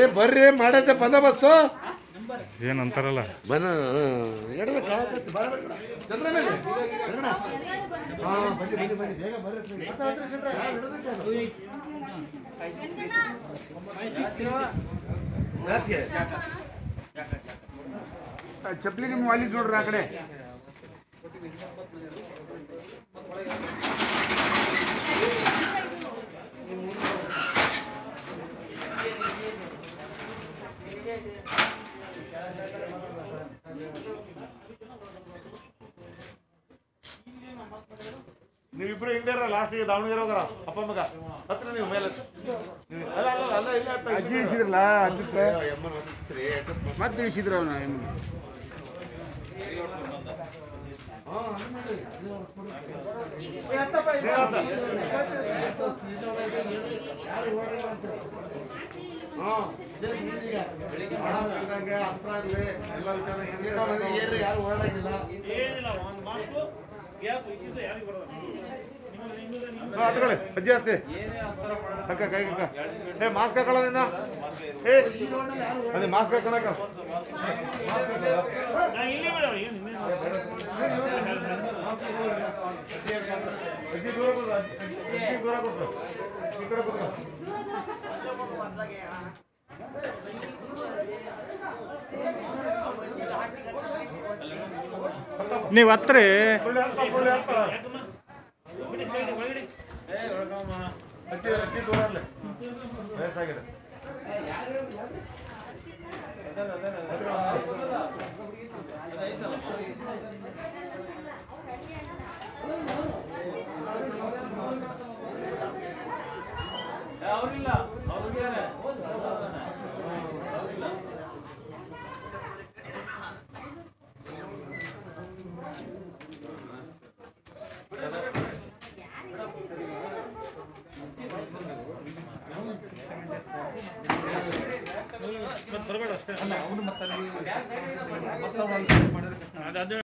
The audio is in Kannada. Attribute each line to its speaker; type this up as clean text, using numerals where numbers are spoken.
Speaker 1: ಬರ್ರಿ ಮಾಡೈತೆ ಬಂದೋಬಸ್ತು
Speaker 2: ಏನಂತಾರಲ್ಲ
Speaker 1: ಬನ್ನ ಚಂದ್ರ ಮೇಲೆ ಬೇಗ ಬರ್ರಿ
Speaker 3: ಚಪ್ಪಲಿ ನಿಮ್ಮ ವಾಲಿ ನೋಡ್ರಿ ಆ ಕಡೆ
Speaker 4: ನೀವಿಬ್ರು ಹಿಂದೆ ಲಾಸ್ಟಿಗೆ ದಾವಣಗೆರೆ ಹೋಗರ ಅಪ್ಪ ಮಗ ಹತ್ರ ನೀವು ಮೇಲೆ ಅಲ್ಲ ಅಲ್ಲ ಅಲ್ಲ ಇಲ್ಲ
Speaker 3: ಅಜ್ಜಿ ಇಳಿಸಿದ್ರಲ್ಲ ಅಜ್ಜಕ್ಕೆ ಮತ್ತೆ ಇಳಿಸಿದ್ರು ಅವನ
Speaker 1: ಯಾರು ಓಡಾಡಿಲ್ಲ
Speaker 4: ಅಜ್ಜಿ ಅಷ್ಟೇ ಅಕ್ಕ ಕೈ ಅಕ್ಕ ಏ ಮಾಸ್ಕ್ ಹಾಕೊಳ್ಳೋದಿಂದ ಏ ಅದೇ ಮಾಸ್ಕ್ ಹಾಕೊಳಕ ಅಜ್ಜಿ ದೂರ ಕೊಡು ಅಜ್ಜಿ ದೂರ ಕೊಡು ಈ ಕಡೆ ಕೊಡು
Speaker 2: ನೀವು ಹತ್ರ
Speaker 4: ಅಜ್ಜಿ ದೂರ ಅಲ್ಲೇ ವಯಸ್ಸಾಗಿದೆ
Speaker 5: ಅವ್ರಿಲ್ಲ
Speaker 4: ಬರಬೇಡ ಅಷ್ಟೇ